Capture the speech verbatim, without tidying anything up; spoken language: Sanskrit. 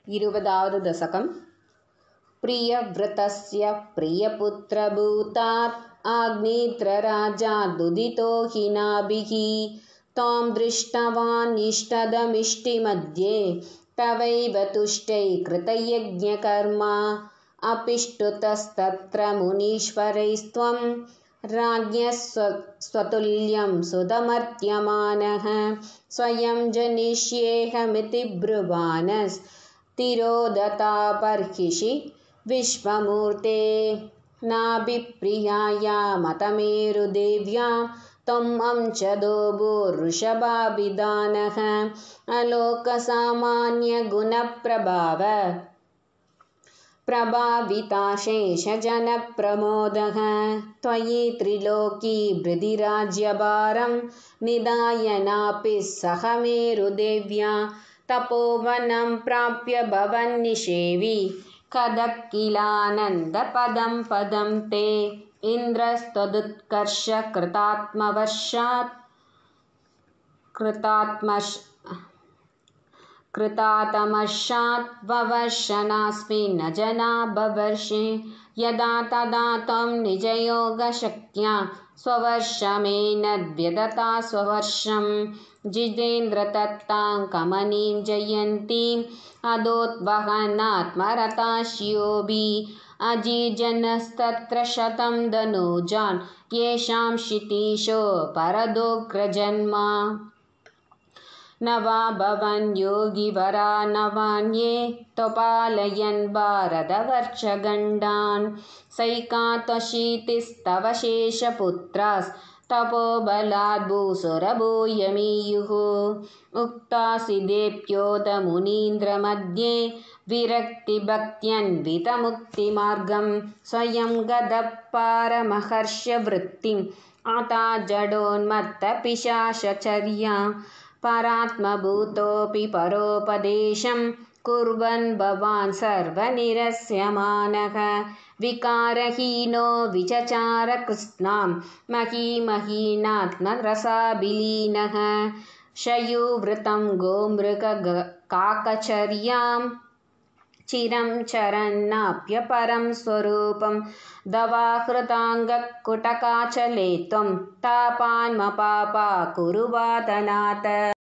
ഇരുപതാவது दशकं प्रियव्रतस्य प्रियपुत्रभूतात् आग्नेत्रराजादुदितो हि नाभिः त्वां दृष्टवानिष्टदमिष्टिमध्ये तवैव तुष्टै कृतयज्ञकर्मा अपिष्टुतस्तत्र मुनीश्वरैस्त्वं राज्ञः स्वतुल्यं सुतमर्त्यमानः स्वयं जनिष्येऽहमिति ब्रुवानस्तिरोदतापर्हिषि विश्वमूर्ते नाभिप्रियाया मतमेरुदेव्यां त्वम् अंशदो भूर्वृषभाभिधानः अलोकसामान्यगुणप्रभाव प्रभाविताशेषजनप्रमोदः त्वयि त्रिलोकी बृधिराज्यभारं निधाय नापि सह मेरुदेव्या तपोवनं प्राप्य भवन्निषेवि कदक्किलानन्दपदं पदं ते इन्द्रस्त्वदुत्कर्षकृतात्मवर्षात् कृतात्मश् कृतातमर्षात् ववर्षनास्मि न जना बवर्षे यदा तदा त्वं निजयोगशक्त्या स्ववर्षमेनद्व्यदता स्ववर्षं जितेन्द्रदत्तां कमनीं जयन्तीम् अदोद्वहनात्मरताशियोऽभि अजिजनस्तत्र शतं धनुजान् येषां क्षितीशो परदोग्रजन्मा न वा भवन् योगिवरा नवान्ये त्वपालयन् भारतवर्षगण्डान् सैकात्वशीतिस्तव शेषपुत्रास्तपोबलाद् भूसुरभूयमीयुः उक्तासिदेभ्योदमुनीन्द्रमध्ये विरक्तिभक्त्यन्वितमुक्तिमार्गं स्वयं गतः पारमहर्षवृत्तिम् आता जडोन्मत्तपिशाचर्या परात्मभूतोऽपि परोपदेशं कुर्वन् भवान् सर्वनिरस्यमानः विकारहीनो विचचार कृत्स्नां महीमहीनात्मरसाभिलीनः शयूवृतं गोमृगकाकचर्यां चिरं चरन्नाप्यपरं स्वरूपं दवाहृताङ्गकुटकाचले त्वं तापान्मपापा कुरु वादनात्।